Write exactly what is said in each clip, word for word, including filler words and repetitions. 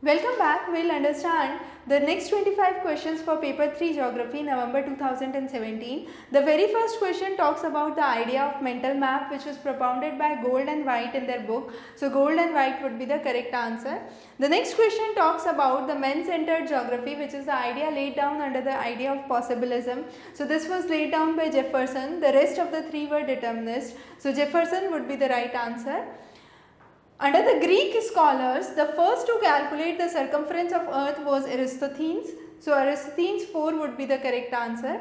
Welcome back. We'll understand the next twenty-five questions for paper three geography November two thousand seventeen. The very first question talks about the idea of mental map, which was propounded by Gold and White in their book. So Gold and White would be the correct answer. The next question talks about the men-centered geography, which is the idea laid down under the idea of possibilism. So this was laid down by Jefferson. The rest of the three were determinists. So Jefferson would be the right answer. Under the Greek scholars, the first to calculate the circumference of earth was Aristophanes. So Aristophanes four would be the correct answer.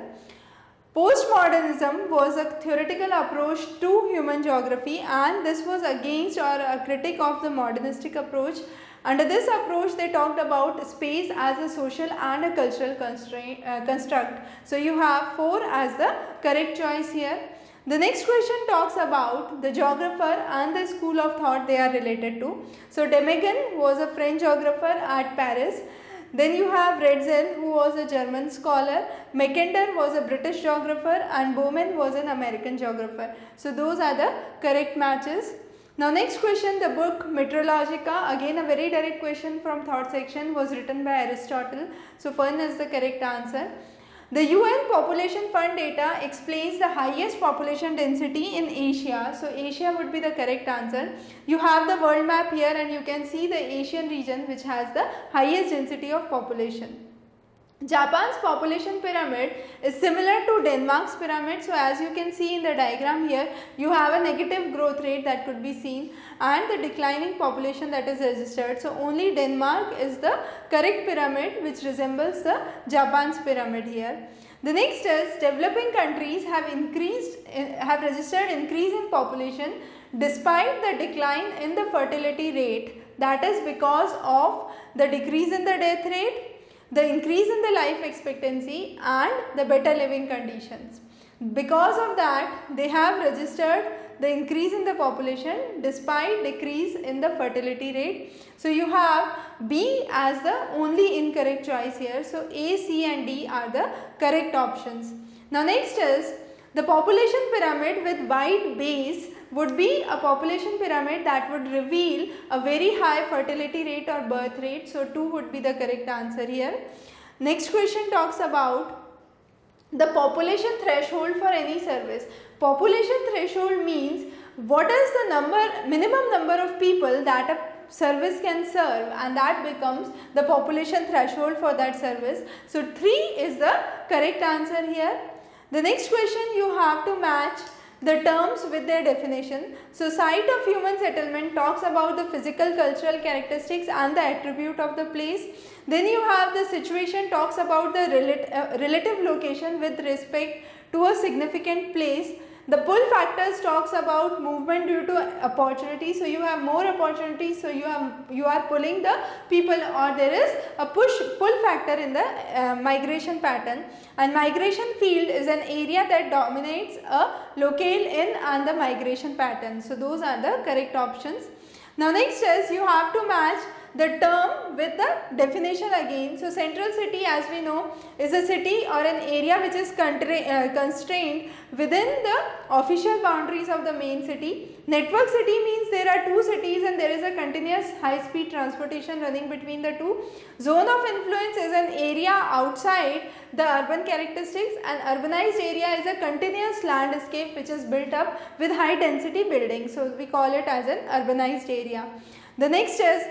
Post-Modernism was a theoretical approach to human geography, and this was against or a critic of the modernistic approach. Under this approach, they talked about space as a social and a cultural constraint, uh, construct. So you have four as the correct choice here. The next question talks about the geographer and the school of thought they are related to. So Demegan was a French geographer at Paris. Then you have Redzel, who was a German scholar. Mackinder was a British geographer, and Bowman was an American geographer. So those are the correct matches. Now next question, the book Meteorologica, again a very direct question from thought section, was written by Aristotle. So Fern is the correct answer. The U N Population Fund data explains the highest population density in Asia. So Asia would be the correct answer. You have the world map here, and you can see the Asian region which has the highest density of population. Japan's population pyramid is similar to Denmark's pyramid. So as you can see in the diagram here, you have a negative growth rate that could be seen and the declining population that is registered. So only Denmark is the correct pyramid which resembles the Japan's pyramid here. The next is developing countries have increased, have registered increase in population despite the decline in the fertility rate. That is because of the decrease in the death rate, the increase in the life expectancy, and the better living conditions. Because of that, they have registered the increase in the population despite decrease in the fertility rate. So you have B as the only incorrect choice here. So A, C and D are the correct options. Now next is the population pyramid with wide base would be a population pyramid that would reveal a very high fertility rate or birth rate. So two would be the correct answer here. Next question talks about the population threshold for any service. Population threshold means what is the number, minimum number of people that a service can serve, and that becomes the population threshold for that service. So three is the correct answer here. The next question, you have to match the terms with their definition. So site of human settlement talks about the physical, cultural characteristics and the attribute of the place. Then you have the situation talks about the relate, uh, relative location with respect to a significant place. The pull factors talks about movement due to opportunity. So you have more opportunities, so you have you are pulling the people, or there is a push pull factor in the uh, migration pattern. And migration field is an area that dominates a locale in and the migration pattern. So those are the correct options. Now next is you have to match the term with the definition again. So central city, as we know, is a city or an area which is uh, constrained within the official boundaries of the main city. Network city means there are two cities and there is a continuous high speed transportation running between the two. Zone of influence is an area outside the urban characteristics, and urbanized area is a continuous landscape which is built up with high density buildings. So we call it as an urbanized area. The next is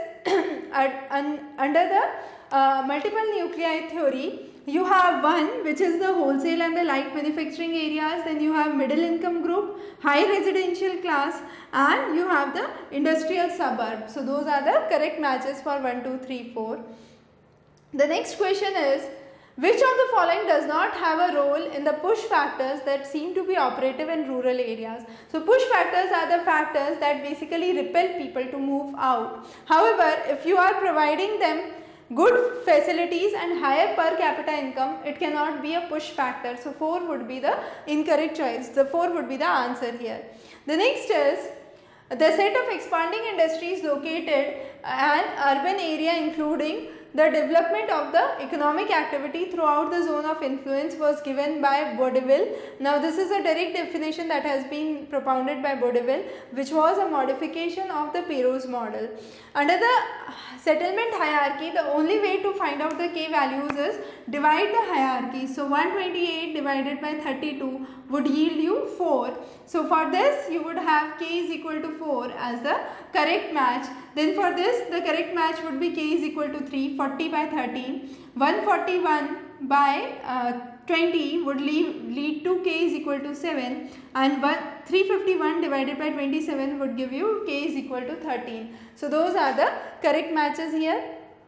under the uh, multiple nuclei theory, you have one which is the wholesale and the light manufacturing areas, then you have middle income group, high residential class, and you have the industrial suburb. So those are the correct matches for one, two, three, four. The next question is, which of the following does not have a role in the push factors that seem to be operative in rural areas? So push factors are the factors that basically repel people to move out. However, if you are providing them good facilities and higher per capita income, it cannot be a push factor. So four would be the incorrect choice. The four would be the answer here. The next is the set of expanding industries located an urban area including the development of the economic activity throughout the zone of influence was given by Baudeville. Now this is a direct definition that has been propounded by Baudeville, which was a modification of the Perot's model. Under the settlement hierarchy, the only way to find out the K values is divide the hierarchy. So one hundred twenty-eight divided by thirty-two would yield you four. So for this you would have K is equal to four as the correct match. Then for this the correct match would be K is equal to three, forty by thirteen. one hundred forty-one by uh, twenty would lead, lead to K is equal to seven, and three hundred fifty-one divided by twenty-seven would give you K is equal to thirteen. So those are the correct matches here.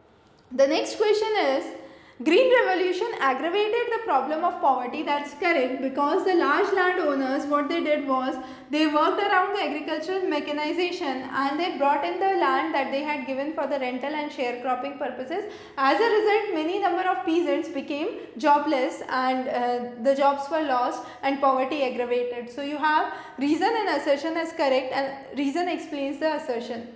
The next question is, Green Revolution aggravated the problem of poverty. That's correct, because the large landowners, what they did was they worked around the agricultural mechanization and they brought in the land that they had given for the rental and sharecropping purposes. As a result, many number of peasants became jobless and uh, the jobs were lost and poverty aggravated. So you have reason and assertion as correct, and reason explains the assertion.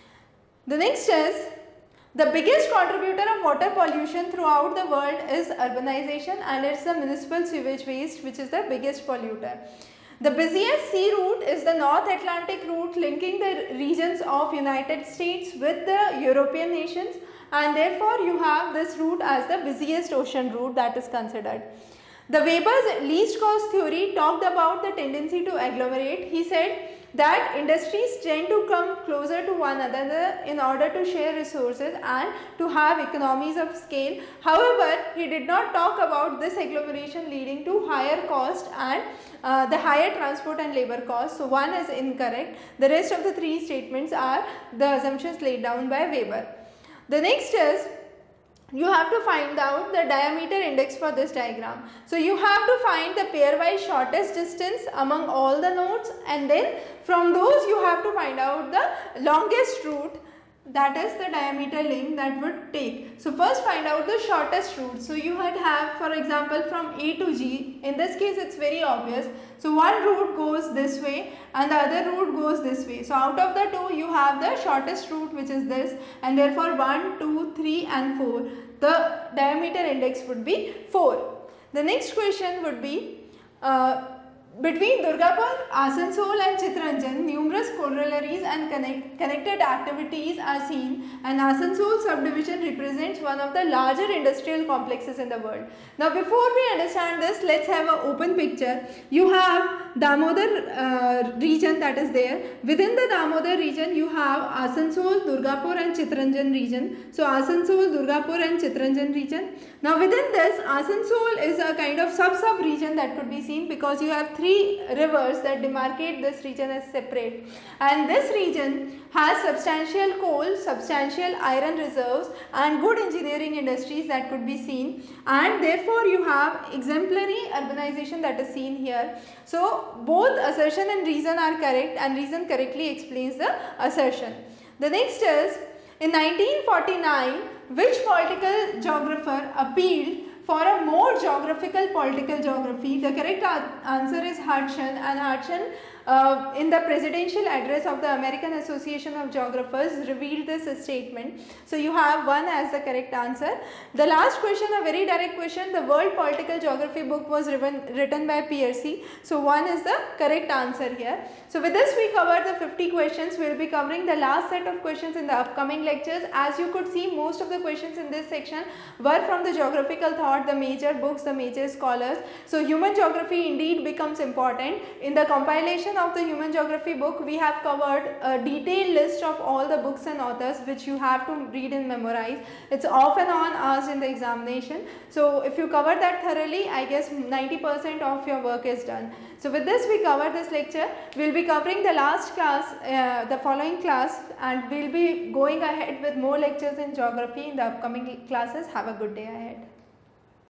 The next is, the biggest contributor of water pollution throughout the world is urbanization, and it's the municipal sewage waste which is the biggest polluter. The busiest sea route is the North Atlantic route, linking the regions of United States with the European nations, and therefore you have this route as the busiest ocean route that is considered. The Weber's least cost theory talked about the tendency to agglomerate. He said that industries tend to come closer to one another in order to share resources and to have economies of scale. However, he did not talk about this agglomeration leading to higher cost and uh, the higher transport and labor costs. So one is incorrect. The rest of the three statements are the assumptions laid down by Weber. The next is, you have to find out the diameter index for this diagram. So you have to find the pairwise shortest distance among all the nodes, and then from those you have to find out the longest route, that is the diameter length that would take. So first find out the shortest route. So you would have, for example, from A to G. In this case it's very obvious. So one route goes this way and the other route goes this way. So out of the two you have the shortest route, which is this, and therefore one, two, three and four. The diameter index would be four. The next question would be, uh, between Durgapur, Asansol and Chittaranjan, numerous corollaries and connect, connected activities are seen, and Asansol subdivision represents one of the larger industrial complexes in the world. Now before we understand this, let's have an open picture. You have Damodar uh, region that is there. Within the Damodar region you have Asansol, Durgapur and Chittaranjan region. So Asansol, Durgapur and Chittaranjan region. Now within this, Asansol is a kind of sub-sub region that could be seen, because you have three rivers that demarcate this region as separate, and this region has substantial coal, substantial iron reserves and good engineering industries that could be seen, and therefore you have exemplary urbanization that is seen here. So both assertion and reason are correct, and reason correctly explains the assertion. The next is, in nineteen forty-nine, which political geographer appealed for a more geographical political geography? The correct answer is Hudson, and Hudson uh, in the presidential address of the American Association of Geographers revealed this statement. So you have one as the correct answer. The last question, a very direct question, the World Political Geography book was written, written by Piercy. So one is the correct answer here. So with this we covered the fifty questions. We will be covering the last set of questions in the upcoming lectures. As you could see, most of the questions in this section were from the geographical thought, the major books, the major scholars. So human geography indeed becomes important. In the compilation of the human geography book, we have covered a detailed list of all the books and authors which you have to read and memorize. It's off and on asked in the examination. So if you cover that thoroughly, I guess ninety percent of your work is done. So with this we cover this lecture. We will be covering the last class, uh, the following class, and we will be going ahead with more lectures in geography in the upcoming classes. Have a good day ahead.